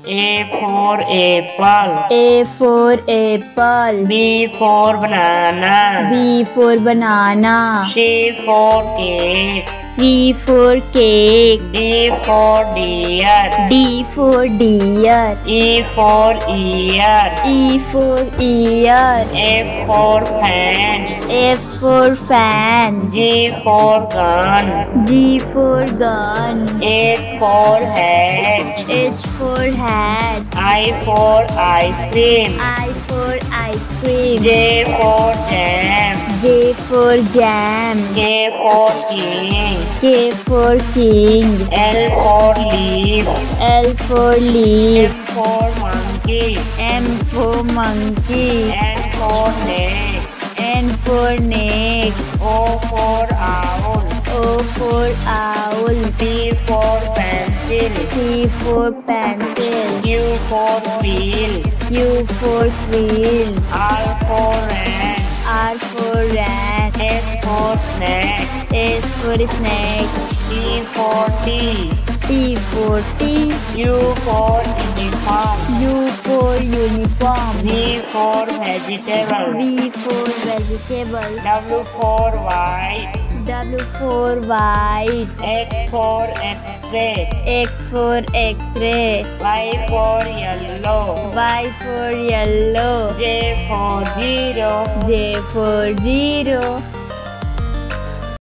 A for apple. A for apple. B for banana. B for banana. C for cake. C for cake. D for deer. D for deer. E for ear. E for ear. F for fan. F for fan. G for gun. G for gun. H for hat. H for hat. I for ice cream. I for ice cream. J for jam. J for jam. K for king. K for king. L for leaf. L for leaf. M for monkey. M for monkey. N for neck. N for neck. O for owl. O for owl. P for pencil. P for pencil. Q for wheel. Q for wheel. R for rat. R for rat. S for snack. S for snake. T for tea. T for tea. U for uniform. U for uniform. V for vegetable. V for vegetable. W for white. W for white. X for X-ray. X for X-ray. Y for yellow. Y for yellow. J for zero. J for zero.